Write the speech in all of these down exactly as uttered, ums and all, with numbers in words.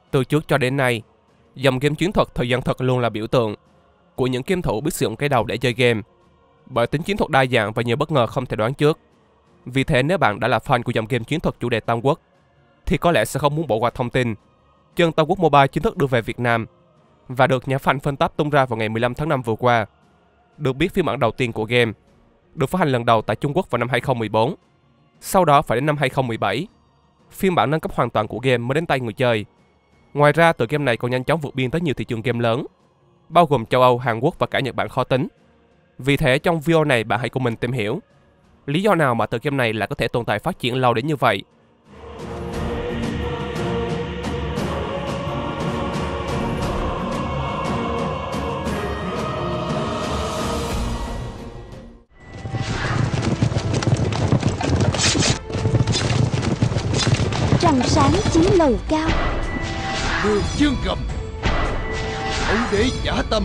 Từ trước cho đến nay, dòng game chiến thuật thời gian thực luôn là biểu tượng của những game thủ biết sử dụng cái đầu để chơi game, bởi tính chiến thuật đa dạng và nhiều bất ngờ không thể đoán trước. Vì thế nếu bạn đã là fan của dòng game chiến thuật chủ đề Tam Quốc, thì có lẽ sẽ không muốn bỏ qua thông tin chân Tam Quốc Mobile chính thức đưa về Việt Nam và được nhà fan phân tích tung ra vào ngày mười lăm tháng năm vừa qua. Được biết phiên bản đầu tiên của game được phát hành lần đầu tại Trung Quốc vào năm hai không một bốn. Sau đó phải đến năm hai không một bảy, phiên bản nâng cấp hoàn toàn của game mới đến tay người chơi. Ngoài ra, tựa game này còn nhanh chóng vượt biên tới nhiều thị trường game lớn, bao gồm châu Âu, Hàn Quốc và cả Nhật Bản khó tính. Vì thế trong video này bạn hãy cùng mình tìm hiểu lý do nào mà tựa game này lại có thể tồn tại phát triển lâu đến như vậy. Trăng sáng chiếu lầu cao, Đường chương cầm, ông để giả tâm,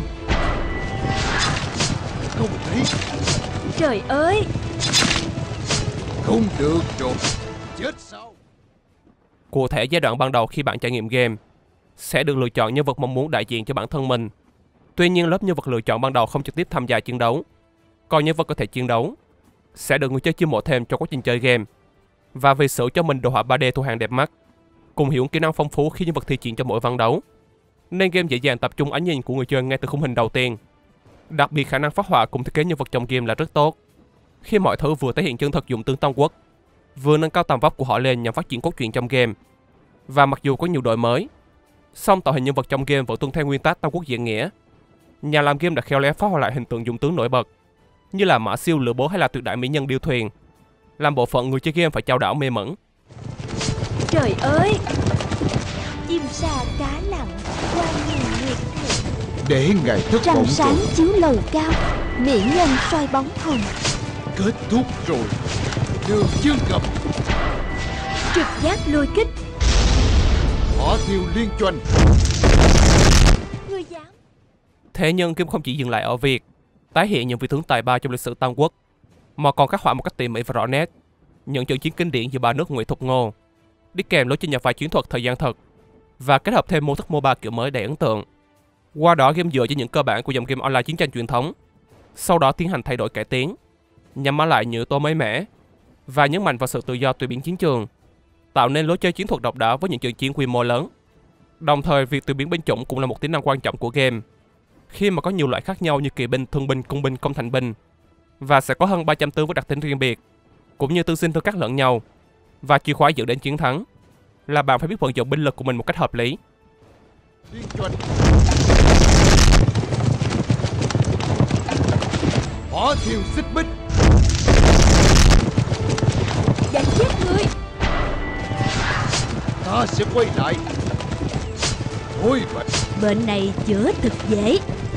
không thấy. trời ơi, Không được rồi, chết sao? Cụ thể, giai đoạn ban đầu khi bạn trải nghiệm game sẽ được lựa chọn nhân vật mong muốn đại diện cho bản thân mình. Tuy nhiên, lớp nhân vật lựa chọn ban đầu không trực tiếp tham gia chiến đấu, còn nhân vật có thể chiến đấu sẽ được người chơi chiêu mộ thêm trong quá trình chơi game. Và vì sở cho mình đồ họa ba D thu hàng đẹp mắt, cùng hiệu ứng kỹ năng phong phú khi nhân vật thi triển cho mỗi ván đấu, nên game dễ dàng tập trung ánh nhìn của người chơi ngay từ khung hình đầu tiên. Đặc biệt khả năng phát họa cùng thiết kế nhân vật trong game là rất tốt, khi mọi thứ vừa thể hiện chân thật dụng tướng Tam Quốc, vừa nâng cao tầm vóc của họ lên nhằm phát triển cốt truyện trong game. Và mặc dù có nhiều đổi mới, song tạo hình nhân vật trong game vẫn tuân theo nguyên tắc Tam Quốc diễn nghĩa. Nhà làm game đã khéo léo phát họa lại hình tượng dụng tướng nổi bật như là Mã Siêu, Lữ Bố hay là tuyệt đại mỹ nhân Điêu Thuyền, làm bộ phận người chơi game phải chao đảo mê mẩn. trời ơi, chim sa cá lặng qua nhìn nguyệt thị. Để ngài thất Trăng vọng sáng rồi. chiếu lầu cao, mỹ nhân soi bóng hồng. Kết thúc rồi. Đường chương cầm, Trực giác lôi kích, hỏa thiêu liên doanh. ngươi dám. Thế nhưng game không chỉ dừng lại ở việc tái hiện những vị tướng tài ba trong lịch sử Tam Quốc, mà còn khắc họa một cách tỉ mỉ và rõ nét những trận chiến kinh điển giữa ba nước Ngụy Thục Ngô, đi kèm lối chơi nhập vai chiến thuật thời gian thực và kết hợp thêm mô thức MOBA kiểu mới đầy ấn tượng. Qua đó, game dựa trên những cơ bản của dòng game online chiến tranh truyền thống, sau đó tiến hành thay đổi cải tiến nhằm mang lại những yếu tố mới mẻ và nhấn mạnh vào sự tự do tùy biến chiến trường, tạo nên lối chơi chiến thuật độc đáo với những trận chiến quy mô lớn. Đồng thời, việc tùy biến binh chủng cũng là một tính năng quan trọng của game, khi mà có nhiều loại khác nhau như kỵ binh, thương binh, công binh, công thành binh, và sẽ có hơn ba trăm tướng với đặc tính riêng biệt, cũng như tương sinh tương khắc lẫn nhau. Và chìa khóa dẫn đến chiến thắng là bạn phải biết vận dụng binh lực của mình một cách hợp lý. Liên doanh. Hỏa thiêu xích bích. Đã chết ngươi. Ta sẽ quay lại. Thôi vậy. Bệnh này chữa thực dễ.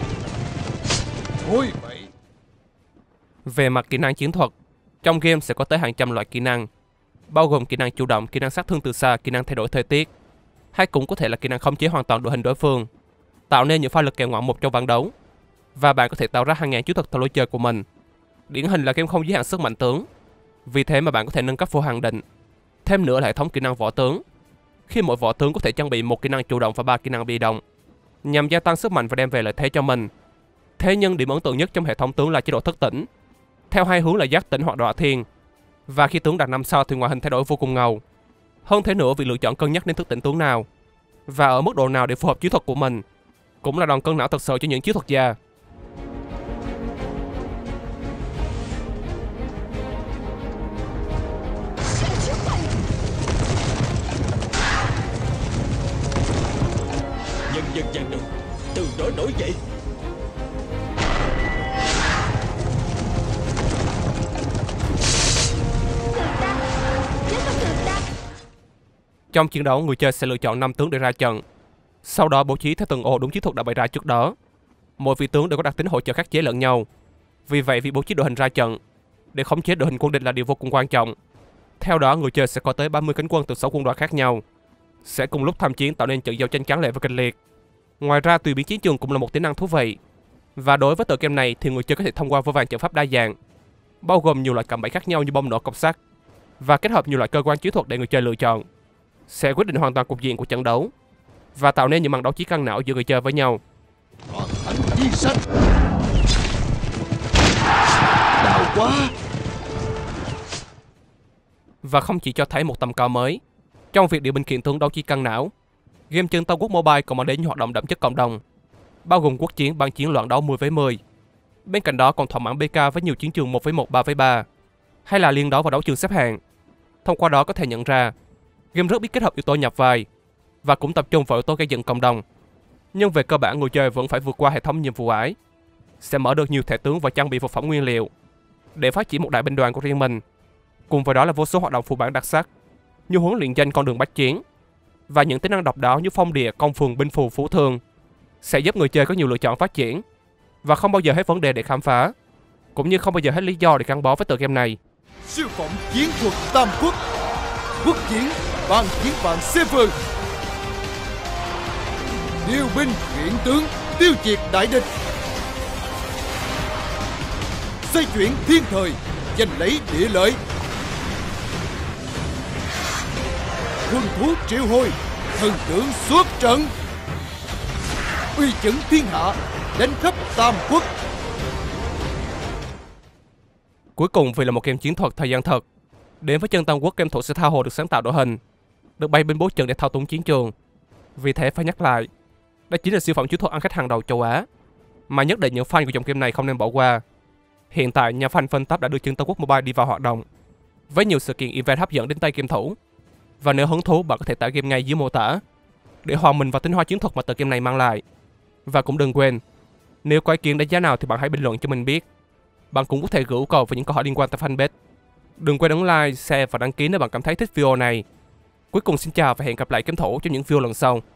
Thôi vậy. Về mặt kỹ năng chiến thuật, trong game sẽ có tới hàng trăm loại kỹ năng, bao gồm kỹ năng chủ động, kỹ năng sát thương từ xa, kỹ năng thay đổi thời tiết, hay cũng có thể là kỹ năng khống chế hoàn toàn đội hình đối phương, tạo nên những pha lực kèo ngoạn mục trong ván đấu. Và bạn có thể tạo ra hàng ngàn chiến thuật theo lối chơi của mình. Điển hình là game không giới hạn sức mạnh tướng, vì thế mà bạn có thể nâng cấp vô hạn định. Thêm nữa là hệ thống kỹ năng võ tướng, khi mỗi võ tướng có thể trang bị một kỹ năng chủ động và ba kỹ năng bị động, nhằm gia tăng sức mạnh và đem về lợi thế cho mình. Thế nhưng điểm ấn tượng nhất trong hệ thống tướng là chế độ thức tỉnh, theo hai hướng là giác tỉnh hoặc đọa thiên. Và khi tướng đạt năm sao thì ngoại hình thay đổi vô cùng ngầu. Hơn thế nữa, việc lựa chọn cân nhắc nên thức tỉnh tướng nào và ở mức độ nào để phù hợp chiến thuật của mình cũng là đòn cân não thật sự cho những chiến thuật gia. Nhân dân gian đường từ đó nổi dậy. Trong chiến đấu, người chơi sẽ lựa chọn năm tướng để ra trận, sau đó bố trí theo từng ô đúng chiến thuật đã bày ra trước đó. Mỗi vị tướng đều có đặc tính hỗ trợ khắc chế lẫn nhau, vì vậy việc bố trí đội hình ra trận để khống chế đội hình quân địch là điều vô cùng quan trọng. Theo đó, người chơi sẽ có tới ba mươi cánh quân từ sáu quân đoàn khác nhau, sẽ cùng lúc tham chiến tạo nên trận giao tranh tráng lệ và kịch liệt. Ngoài ra, tùy biến chiến trường cũng là một tính năng thú vị. Và đối với tựa game này thì người chơi có thể thông qua vô vàn trận pháp đa dạng, bao gồm nhiều loại cạm bẫy khác nhau như bom nổ, cọc sắt, và kết hợp nhiều loại cơ quan chiến thuật để người chơi lựa chọn, sẽ quyết định hoàn toàn cục diện của trận đấu. và tạo nên những màn đấu trí căng não giữa người chơi với nhau. Hoàn thành di sanh. Đau quá. Và không chỉ cho thấy một tầm cao mới trong việc điều binh kiện tướng đấu trí căng não, game Chân Tam Quốc Mobile còn mang đến những hoạt động đậm chất cộng đồng, bao gồm quốc chiến, ban chiến loạn đấu mười với mười. Bên cạnh đó còn thỏa mãn bê ca với nhiều chiến trường một với một, ba với ba, hay là liên đấu và đấu trường xếp hạng. Thông qua đó có thể nhận ra, game rất biết kết hợp yếu tố nhập vai và cũng tập trung vào yếu tố gây dựng cộng đồng. Nhưng về cơ bản, người chơi vẫn phải vượt qua hệ thống nhiệm vụ ải, sẽ mở được nhiều thẻ tướng và trang bị vật phẩm nguyên liệu để phát triển một đại binh đoàn của riêng mình. Cùng với đó là vô số hoạt động phụ bản đặc sắc như huấn luyện danh con đường bách chiến và những tính năng độc đáo như phong địa, công phường, binh phù, phú thương sẽ giúp người chơi có nhiều lựa chọn phát triển và không bao giờ hết vấn đề để khám phá, cũng như không bao giờ hết lý do để gắn bó với tựa game này. Siêu phẩm chiến thuật Tam Quốc. Quốc chiến ban chiến bạn Sever. Điều binh chuyển tướng, tiêu diệt đại địch. Xoay chuyển thiên thời, giành lấy địa lợi. Quân thú triệu hồi, thần tượng xuất trận. Uy chấn thiên hạ, đánh khắp Tam Quốc. Cuối cùng, vì là một game chiến thuật thời gian thật, đến với Chân Tam Quốc, game thủ sẽ tha hồ được sáng tạo đội hình, được bay bên bố trận để thao túng chiến trường. Vì thế phải nhắc lại, đây chính là siêu phẩm chiến thuật ăn khách hàng đầu châu Á mà nhất định những fan của dòng game này không nên bỏ qua. Hiện tại, nhà fan phân tấp đã đưa Chân Tam Quốc Mobile đi vào hoạt động với nhiều sự kiện event hấp dẫn đến tay game thủ. Và nếu hứng thú, bạn có thể tải game ngay dưới mô tả để hòa mình vào tinh hoa chiến thuật mà tựa game này mang lại. Và cũng đừng quên, nếu có ý kiến đánh giá nào thì bạn hãy bình luận cho mình biết. Bạn cũng có thể gửi yêu cầu về những câu hỏi liên quan tới fanpage. Đừng quên ấn like, share và đăng ký nếu bạn cảm thấy thích video này. Cuối cùng xin chào và hẹn gặp lại game thủ trong những video lần sau.